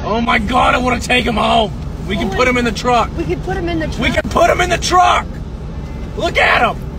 Oh my God, I want to take him home. We can put him in the truck. We can put him in the truck. We can put him in the truck. Look at him.